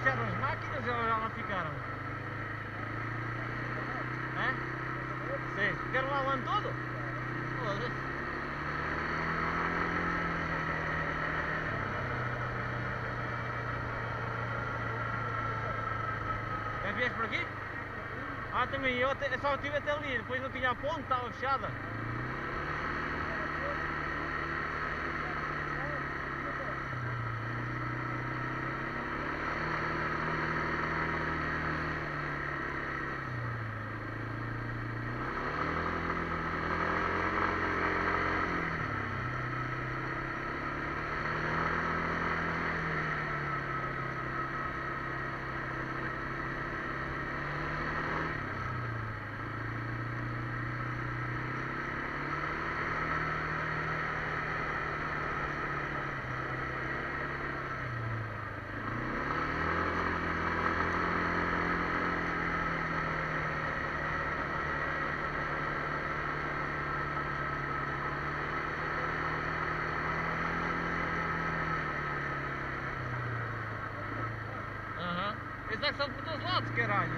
deixaram as máquinas e elas já lá ficaram. É? Sim. Quero lá o ano todo? Foda-se. Já vieste por aqui? Ah, também eu só estive até ali, depois não tinha a ponte, estava fechada. Eles é que são por todos lados, caralho.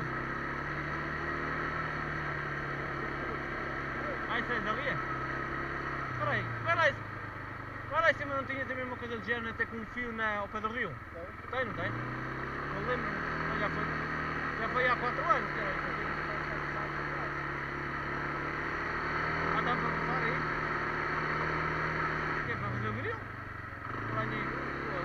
Ah, isso é dali? Espera aí, vai lá em cima não tinha também uma coisa de género, até com um fio ao pé do rio? Tem, não tem? Eu lembro, mas já foi há 4 anos, caralho. Ah, dá para passar aí? O que é para fazer o grilo? Lá nem...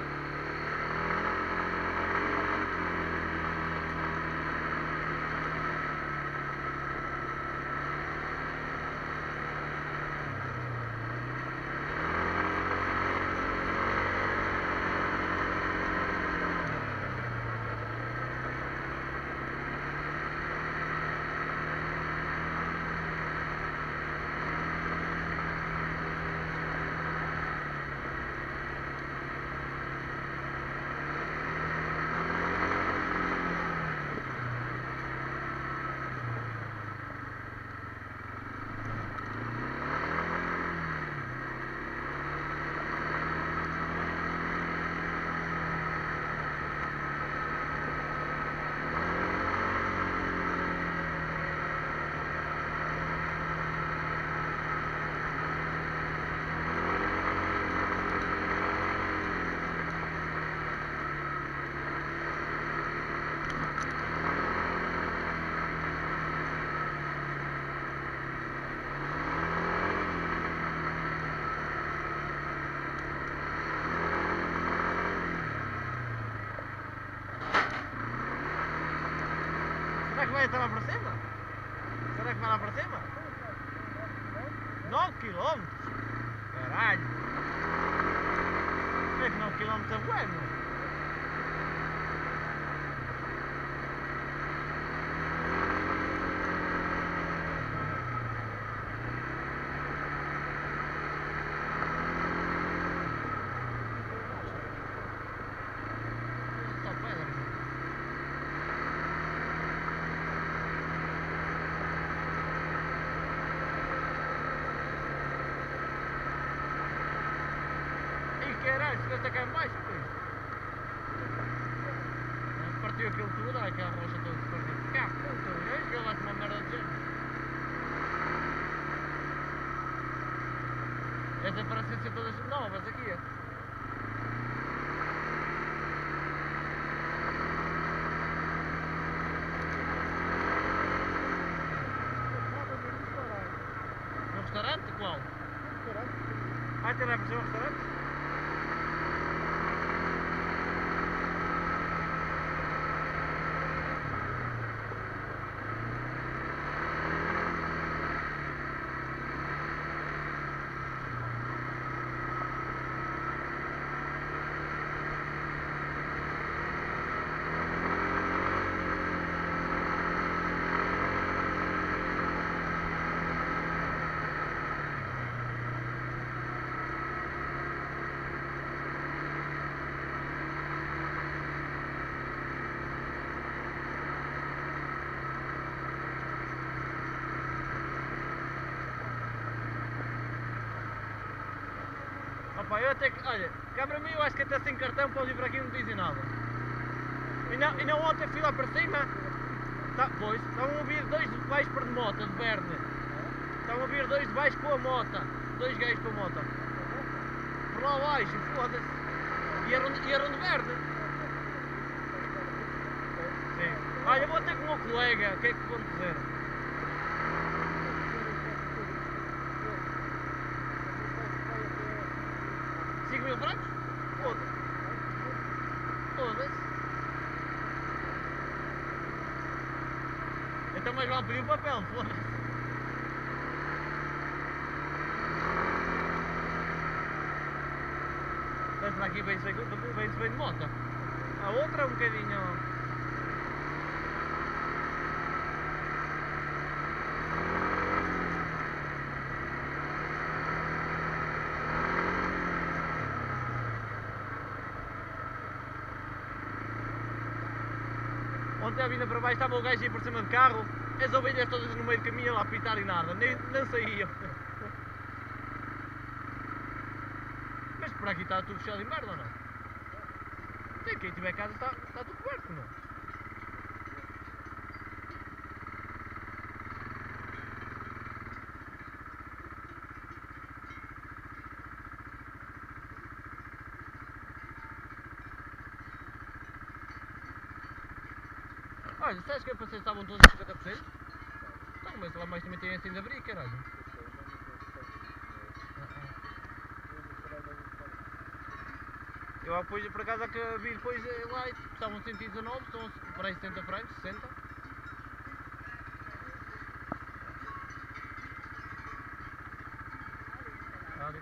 Será que vai até lá para cima? Será que vai lá para cima? 9 km? Caralho! É que 9 km é bueno! Caralho, se gasta cá mais, pois. Partiu aquilo tudo, olha aquela rocha toda se partiu. Cá, puta, eu joguei lá com uma merda de género. Essas parecem ser todas novas aqui, é. No restaurante? Qual? Ah, tem lá para ser um restaurante? Opa, eu até que, olha, cá para mim eu acho que até sem cartão podes ir para aqui e não dizem nada. Ainda ontem fui lá para cima, pois, estavam a vir dois de baixo para de moto, de Verne. Estavam a vir dois de baixo com a moto, dois gajos com a moto. Por lá abaixo, foda-se. E eram de Verne. Sim. Olha, vou ter com o meu colega, o que é que vão dizer? $5.000? Foda-se. Foda-se. Então mais vale pedir o papel, foda-se. Mas para aqui vem-se bem de moto. A outra é um bocadinho... Ontem a vinda para baixo estava o gajo aí por cima de carro, as ovelhas todas no meio do caminho lá a apitar e nada, nem saíam. Mas por aqui está tudo fechado de inverno ou não? Sim, quem tiver casa está tudo coberto, não? Olha, sabes que eu pensei que estavam todos a 50%? Então, mas lá mais também tem assim de abrir, caralho. Eu depois, por acaso, que vi depois lá, estavam 119, estão para aí 70 francos, 60. Vale.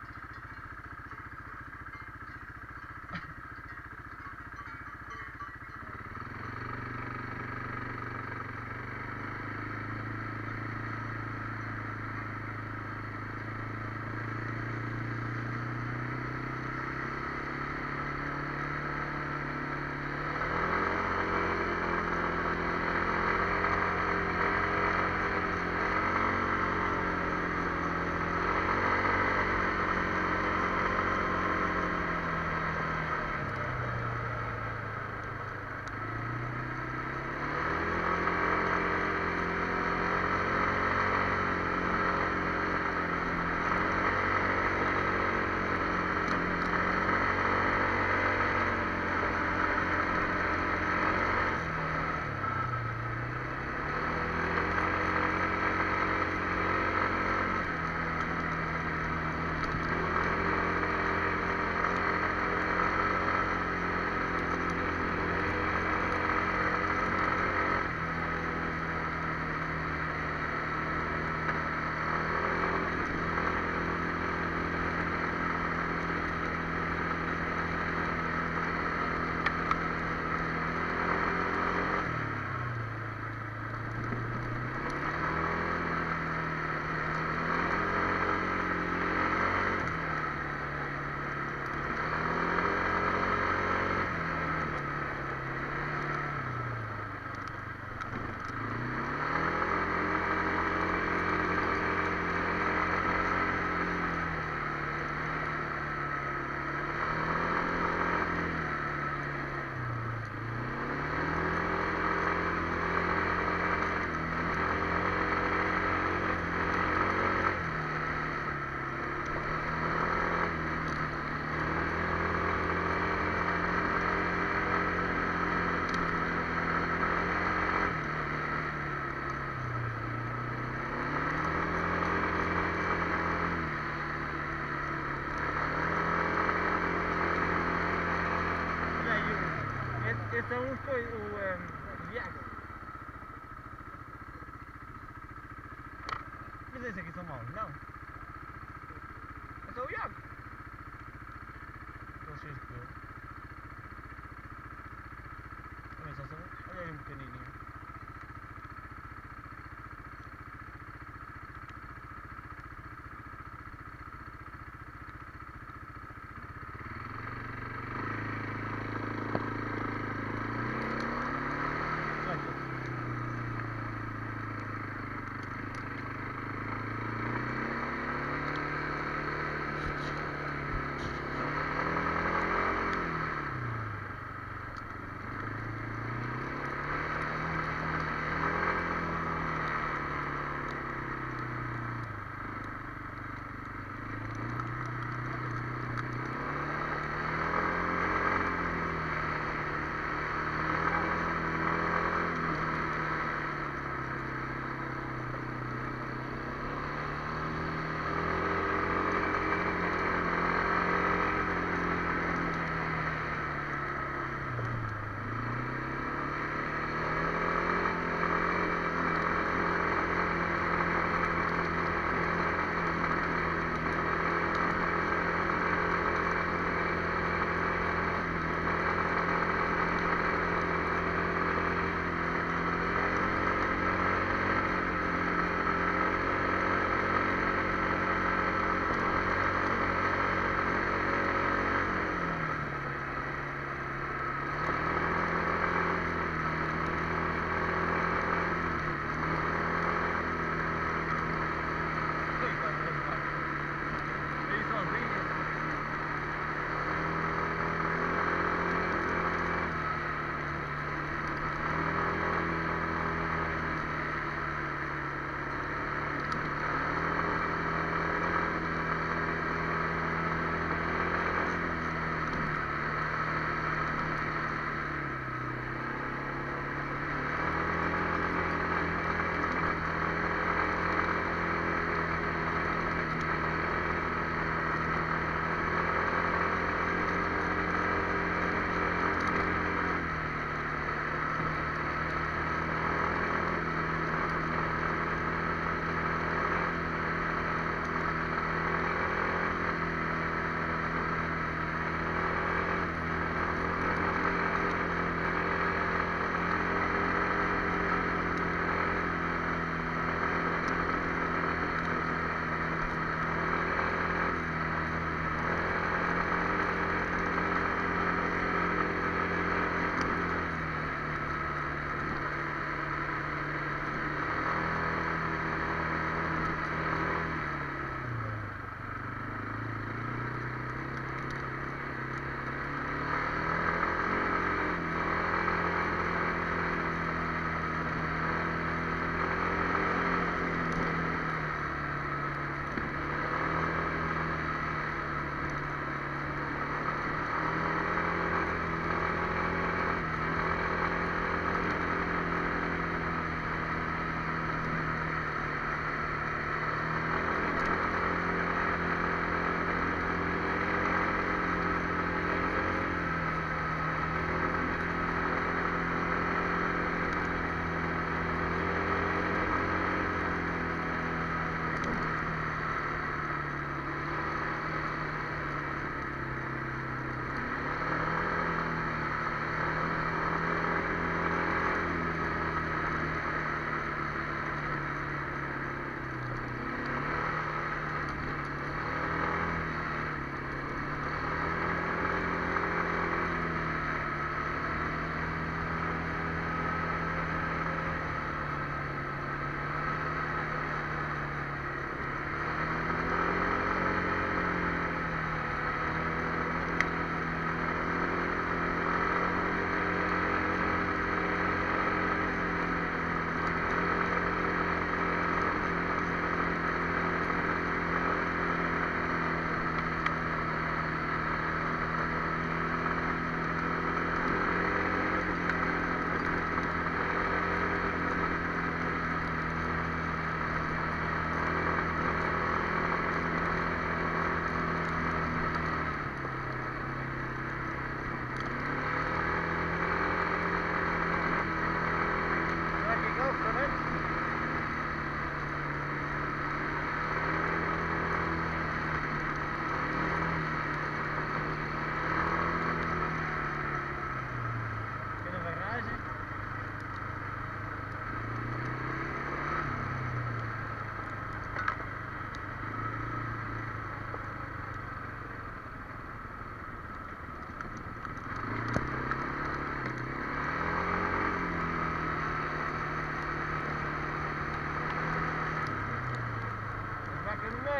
São os coisas, o Iago. Mas esses aqui são maus, não? Esse é o Iago. Estão cheios de pelo. Também só são, olha aí um pequenininho.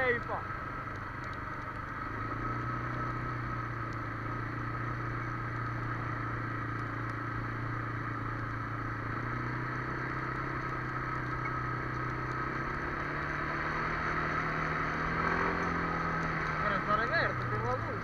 aí, pá. Agora estar aberto, tem uma luz.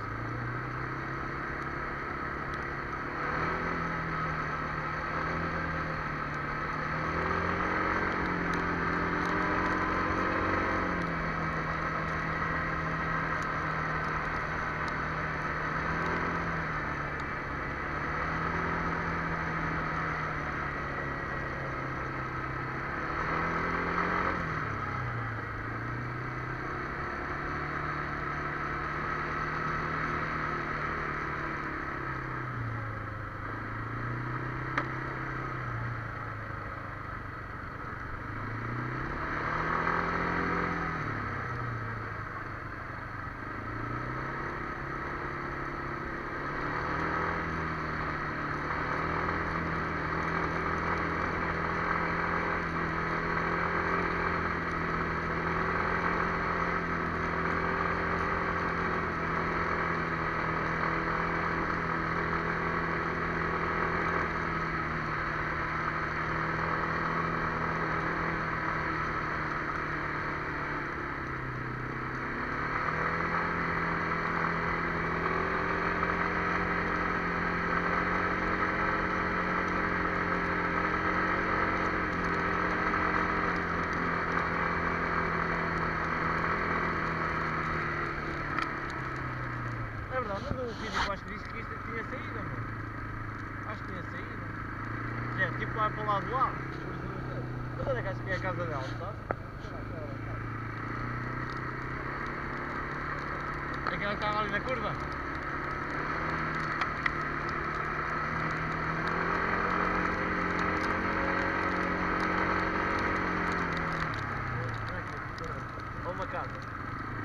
É verdade, mas o vídeo eu acho que disse que isto tinha saído, amor. Acho que tinha saído. É, tipo lá para o lado lá. Mas onde é que acho que é a casa dela, sabe? É que ela estava ali na curva. Ou uma casa.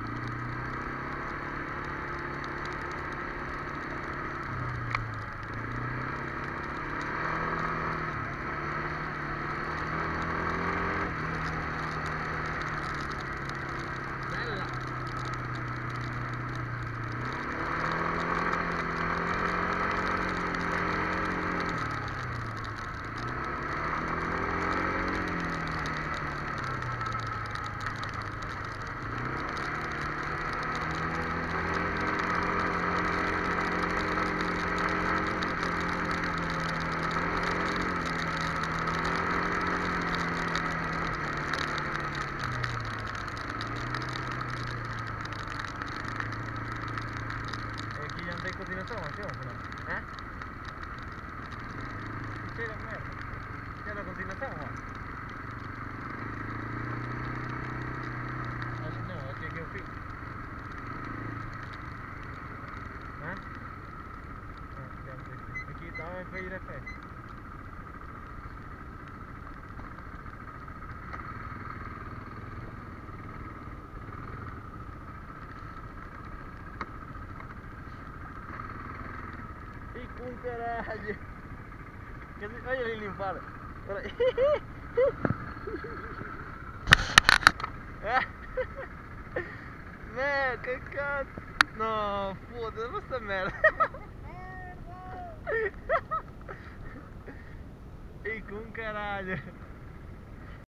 Tem continuação aqui, ó. É? Cheira a merda. Cheira a continuação, ó. Acho que não, acho que aqui é o fim. Hã? Ah, deve ter. Aqui está a cair a pé. E com caralho! Olha ele limpar! Merda, cacado! Não, foda-se, essa merda! E com caralho!